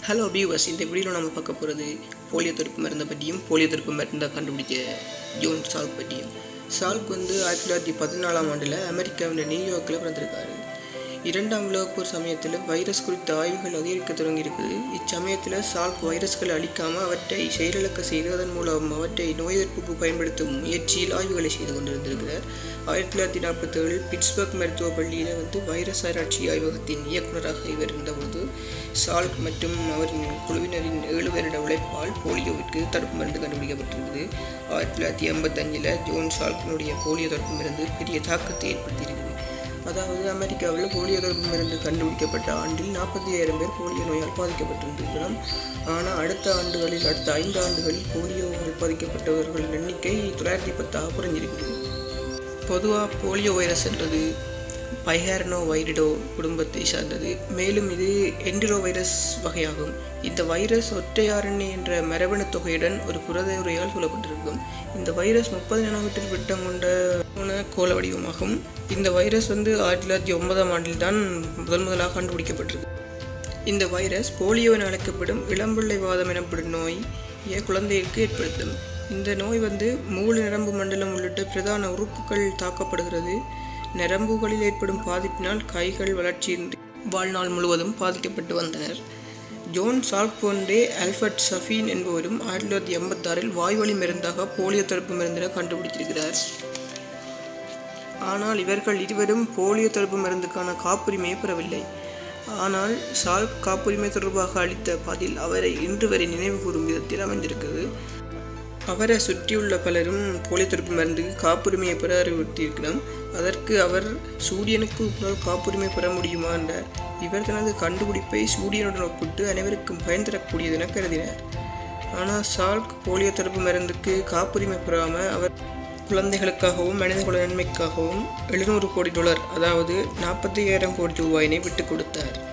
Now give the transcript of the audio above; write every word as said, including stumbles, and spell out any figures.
Hello viewers, இந்த வீடியோவில் நம்ம பார்க்க போகிறது போலியோ தடுப்பு மருந்தை பற்றியும் போலியோ தடுப்பு மருந்தை கண்டுபிடிச்ச ஜோன் சால்க் பற்றியும். சால்க் வந்து ஆயிரத்தி தொள்ளாயிரத்தி பதினாலாம் ஆண்டில் அமெரிக்காவில் நியூயார்க்கில் பிறந்திருக்காரு. இரண்டாம் உலகப்போர் சமயத்தில் வைரஸ் குறித்த ஆய்வுகள் அதிகரிக்க தொடங்கியிருக்குது. இச்சமயத்தில் சால்க் வைரஸ்களை அழிக்காமல் அவற்றை செயலிழக்க செய்து அதன் மூலம் அவற்றை நோய் எதிர்ப்புக்கு பயன்படுத்தும் முயற்சியில் ஆய்வுகளை செய்து கொண்டிருந்திருக்கிறார். ஆயிரத்தி தொள்ளாயிரத்தி நாற்பத்தி ஏழில் பிட்ஸ்பர்க் மருத்துவ பள்ளியில் வந்து வைரஸ் ஆராய்ச்சி ஆய்வகத்தின் இயக்குநராக இவர் இருந்தபோது சால்க் மற்றும் அவரின் குழுவினரின் ஏழு வருட உழைப்பால் போலியோவிற்கு தடுப்பு மருந்து கண்டுபிடிக்கப்பட்டிருக்குது. ஆயிரத்தி தொள்ளாயிரத்தி எண்பத்தஞ்சில் ஜோன் சால்க்கினுடைய போலியோ தடுப்பு மருந்து பெரிய தாக்கத்தை ஏற்படுத்தியிருக்குது. அதாவது அமெரிக்காவில் போலியோ தடுப்பு மருந்து கண்டுபிடிக்கப்பட்ட ஆண்டில் நாற்பத்தி ஐயாயிரம் பேர் போலியோ நோயால் பாதிக்கப்பட்டிருந்திருக்கிறோம். ஆனால் அடுத்த ஆண்டுகளில் அடுத்த ஐந்து ஆண்டுகளில் போலியோவால் பாதிக்கப்பட்டவர்களின் எண்ணிக்கை தொள்ளாயிரத்தி பத்தாக குறைஞ்சிருக்குது. பொதுவாக போலியோ வைரஸ் என்றது பைஹேர்னோ வைரிடோ குடும்பத்தை சார்ந்தது. மேலும் இது என்டிரோ வைரஸ் வகையாகும். இந்த வைரஸ் ஒற்றை ஆர்என்ஏ என்ற மரபணு தொகையுடன் ஒரு புரத உரையால் சூழப்பட்டிருக்கும். இந்த வைரஸ் முப்பது நானோமீட்டர் விட்டம் கொண்ட கோள வடிவமாகும். இந்த வைரஸ் வந்து ஆயிரத்தி தொள்ளாயிரத்தி ஒன்பதாம் ஆண்டில் தான் முதல் முதலாக கண்டுபிடிக்கப்பட்டிருக்கு. இந்த வைரஸ் போலியோ என அழைக்கப்படும் இளம்பிள்ளை வாதம் எனப்படும் நோயை குழந்தைகளுக்கு ஏற்படுத்தும். இந்த நோய் வந்து மூளை நரம்பு மண்டலம் உள்ளிட்ட பிரதான உறுப்புகள் தாக்கப்படுகிறது. நரம்புகளில் ஏற்படும் பாதிப்பினால் கைகள் வளர்ச்சியின்றி வாழ்நாள் முழுவதும் பாதிக்கப்பட்டு வந்தனர். ஜோன் சால்க் போன்றே ஆல்ஃபர்ட் சஃபீன் என்பவரும் ஆயிரத்தி தொள்ளாயிரத்தி எண்பத்தாறில் வாய்வழி மருந்தாக போலியோ தடுப்பு மருந்தினை கண்டுபிடித்திருக்கிறார். ஆனால் இவர்கள் இருவரும் போலியோ தடுப்பு மருந்துக்கான காப்புரிமையை பெறவில்லை. ஆனால் சால்க் காப்புரிமை தொடர்பாக அளித்த பதில் அவரை இன்று வரை நினைவு கூறும் விதத்தில் அமைந்திருக்கிறது. அவரை சுற்றியுள்ள பலரும் போலியோ தடுப்பு மருந்துக்கு காப்புரிமையை பெற அறிவுறுத்தியிருக்கிறோம். அதற்கு அவர் சூரியனுக்கு உங்களால் காப்புரிமை பெற முடியுமா என்றார். இவர் தனது கண்டுபிடிப்பை சூரியனுடன் ஒப்பிட்டு அனைவருக்கும் பயன் தரக்கூடியது என கருதினார். ஆனால் சால்க் போலியோ தடுப்பு மருந்துக்கு காப்புரிமை பெறாமல் அவர் குழந்தைகளுக்காகவும் மனிதகுல நன்மைக்காகவும் எழுநூறு கோடி டாலர் அதாவது நாற்பத்தி ஐயாயிரம் கோடி ரூபாயினை விட்டுக் கொடுத்தார்.